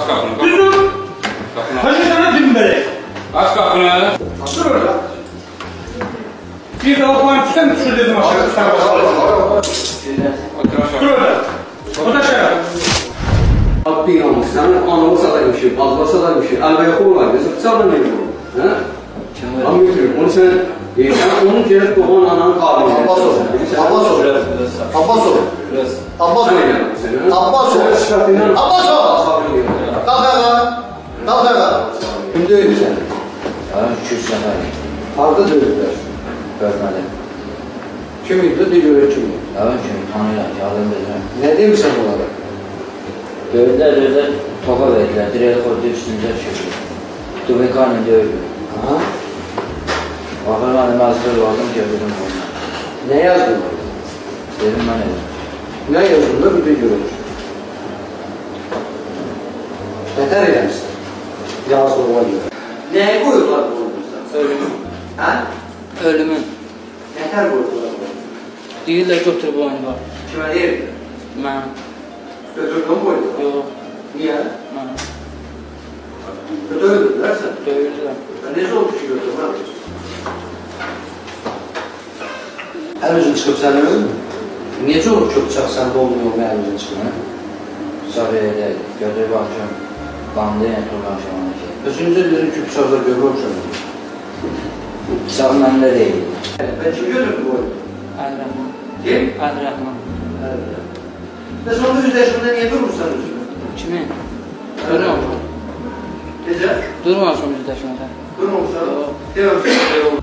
Aç kapını. Düz dur. Kapını. Kaçın sana dümbelek. Aç kapını. Dur orada. Bir de o puan tutar mı? Şu dedim aşağı. Sen Otur aşağı. dur orada. O da şey yap. Abdin almışsan, anamı sataymışım, azla sataymışım, elbaya koyular, mesela bıçakla ne olur? Ama götürüyorum, onu sen onun gelip doğan ananın kalbine. Abbas ol. Abbas ol. Abbas ol. Abbas ol. Abbas ol. Abbas ol. Kalk ayağa. Kalk ayağa. Kim dövdü seni? Ya 200 sefer Harda dövdüler. görmedim. Kim idi? Dil öğretimi. Ya çünkü tanıyla yardım edirəm. Ne diyeyim sen onlara? Dövdülər, topa verdilər, dirək koydu üstündə düşürdü. Dubekayla dövdü. Aha. Baxır mən məzgür vardım, gördüm onu. Ne yazdın? Dedim mən edim. Ne yazdın da bir de görür. Yeter eylemişsin. Yazdığına göre. Neye koyuyorlar bu olmuşlar? Ölümün. Ha? Ölümün. Yeter koyuyorlar bu. Deyirlər götür bu oyunu var. Kime değil? Mən. Götürdün mü koydular? Yox. Niye? Mən. Götürdüler sen. Döyürdülər. Ne zor bir şey götürmem. Her özün çıkıp sen öyle mi? Niye çok bıçak sende olmuyor mu her özün çıkıp? Sabirədə götürüb baxıram. Qanlı yəni turlaşam onu ki. Özünüzde dedim ki bıçakla görmüşüm. Bıçaq məndə deyil. Ben kim götürdü bu oyunu? Əl-Rəhman. Kim? Əl-Rəhman. Ve sonra yüzleşmede niye durmuşsan özünü? Kimi? Durmamışam. Gece? Durmamışam yüzləşmədə. Durmamışsan? Yok. Dememişsin.